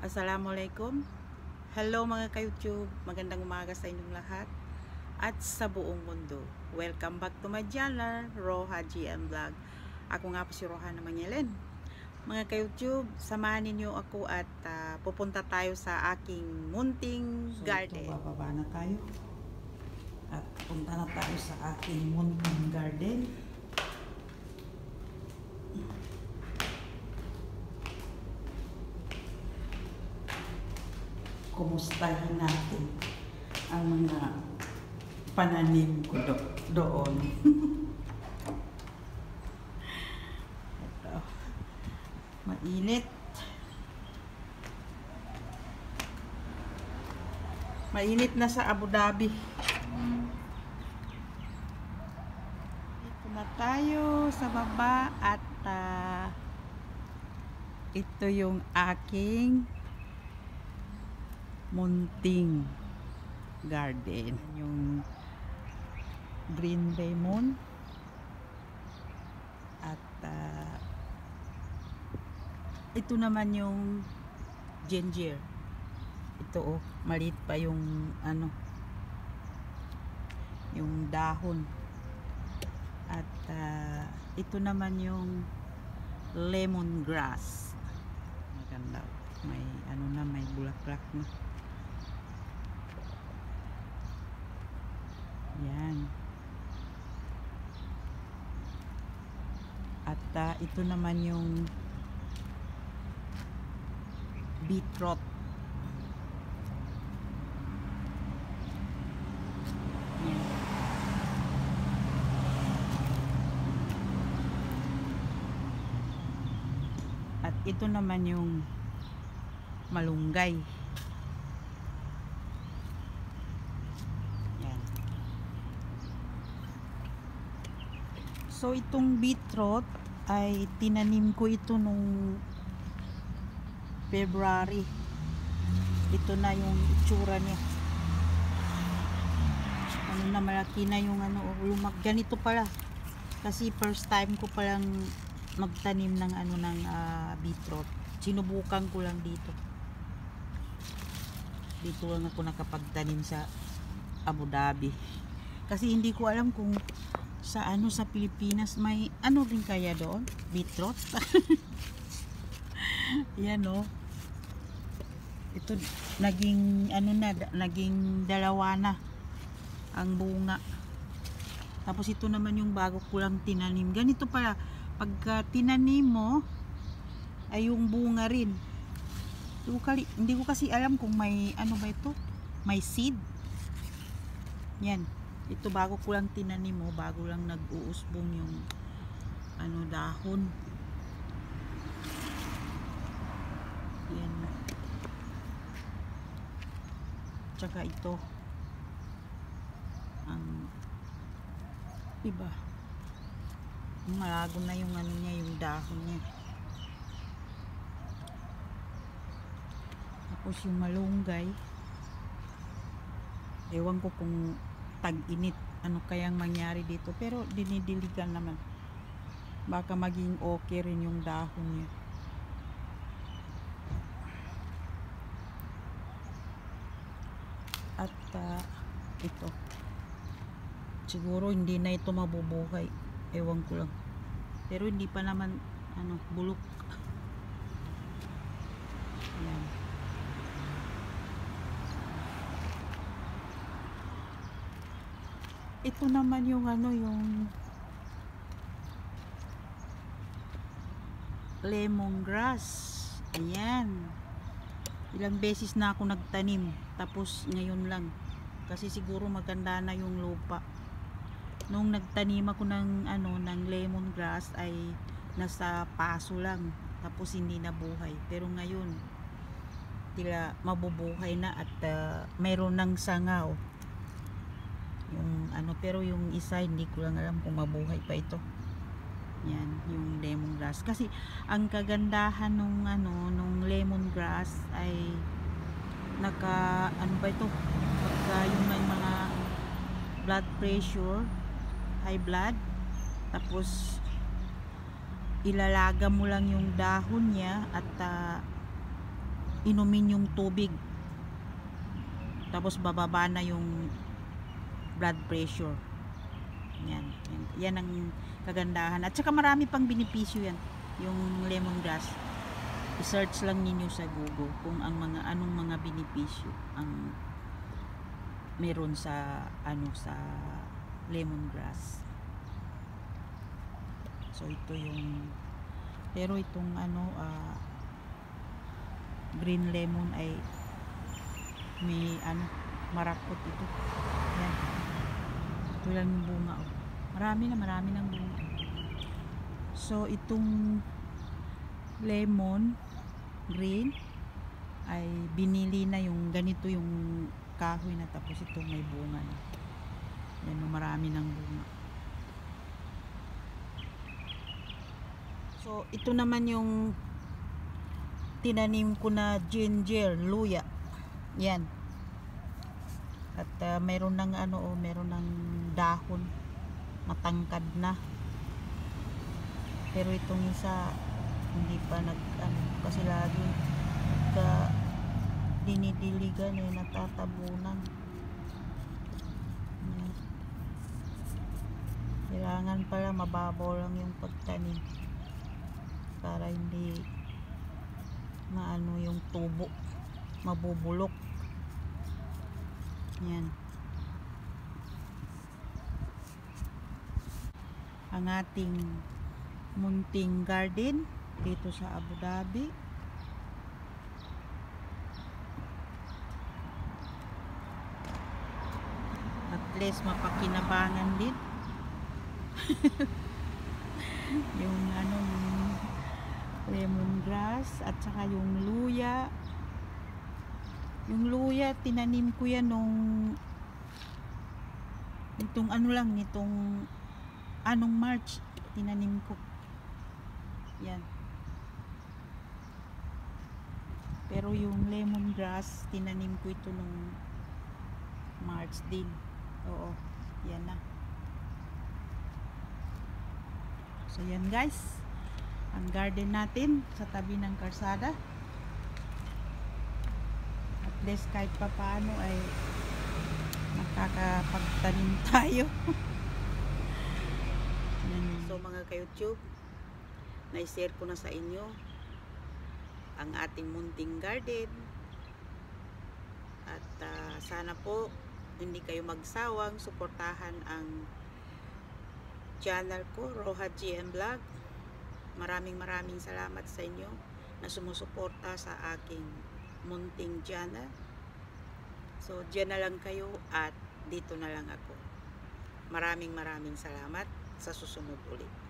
Assalamualaikum. Hello mga ka-YouTube. Magandang umaga sa inyong lahat at sa buong mundo. Welcome back to my channel, Roha GM Vlog. Ako nga po si Roha na Manyelen. Mga ka-YouTube, samahan ninyo ako at pupunta tayo sa aking munting garden. Ito, bababa na tayo at punta na tayo sa aking munting garden. Kumustahin natin ang mga pananim ko doon. Ito. Mainit. Mainit na sa Abu Dhabi. Ito na tayo sa baba at ito yung aking munting garden, yung green lemon at ito naman yung ginger. Ito maliit pa yung yung dahon at ito naman yung lemongrass. Maganda, may may bulaklak na. Yan. At ito naman yung beetroot. Yan. At ito naman yung malunggay. So itong beetroot ay tinanim ko ito nung February. Ito na yung itsura niya. Malaki na yung ganito pala. Kasi first time ko palang magtanim ng beetroot. Sinubukan ko lang dito. Dito lang ako nakapagtanim sa Abu Dhabi. Kasi hindi ko alam kung sa Pilipinas may rin kaya doon, beetroot. Yan ito naging naging dalawa na ang bunga. Tapos ito naman yung bago ko lang tinanim. Ganito pala pagka tinanim mo ay yung bunga rin. Hindi ko kasi alam kung may ba ito, may seed. Yan. Ito bago ko lang tinanim bago lang nag-uusbong yung dahon. Yan. Tsaka ito ang iba. Malago na yung niya, yung dahon niya. Tapos yung malunggay, ewan ko kung tag-init kayang mangyari dito, pero dinidiligan naman, baka maging okay rin yung dahon niya. At ito siguro hindi na ito mabubuhay, ewan ko lang, pero hindi pa naman bulok. Yan. Ito naman yung yung lemongrass. Ayan. Ilang beses na ako nagtanim, tapos ngayon lang. Kasi siguro maganda na yung lupa. Nung nagtanim ako ng ng lemongrass ay nasa paso lang, tapos hindi nabuhay. Pero ngayon tila mabubuhay na at mayroon ng sanga yung pero yung isa hindi ko lang alam kung mabuhay pa ito. Yan yung lemongrass. Kasi ang kagandahan nung lemongrass ay naka ba ito, pagka yung may mga blood pressure, high blood, tapos ilalaga mo lang yung dahon niya at inumin yung tubig. Tapos bababa na yung blood pressure. Yan ang kagandahan. At saka marami pang benepisyo yan, yung lemongrass. I-search lang ninyo sa Google kung anong mga benepisyo ang meron sa sa lemongrass. So ito yung, pero itong green lemon ay may marakot ito. Yan. Ito lang yung bunga. Marami ng bunga. So itong lemon green ay binili na yung ganito yung kahoy na, tapos ito may bunga na. Yan, marami ng bunga. So ito naman yung tinanim ko na ginger, luya. Yan. At meron ng meron ng dahon, matangkad na. Pero itong isa hindi pa kasi lagi dinidiligan natatabunan. Kailangan pala mababaw lang yung pagtanim para hindi yung tubo mabubulok. Yan ang ating munting garden dito sa Abu Dhabi. At least mapakinabangan din. yung lemongrass at saka yung luya. Yung luya tinanim ko yan nitong March tinanim ko yan. Pero yung lemongrass tinanim ko ito nung March din. Oo, yan na. So yan guys, ang garden natin sa tabi ng karsada. At least kahit pa paano ay makakapagtanim tayo. So mga ka-YouTube, na-share ko na sa inyo ang ating munting garden. At sana po hindi kayo magsawang suportahan ang channel ko, Roha GM Vlog. Maraming salamat sa inyo na sumusuporta sa aking munting channel. So dyan na lang kayo at dito na lang ako. Maraming salamat. Sa susunod ulit.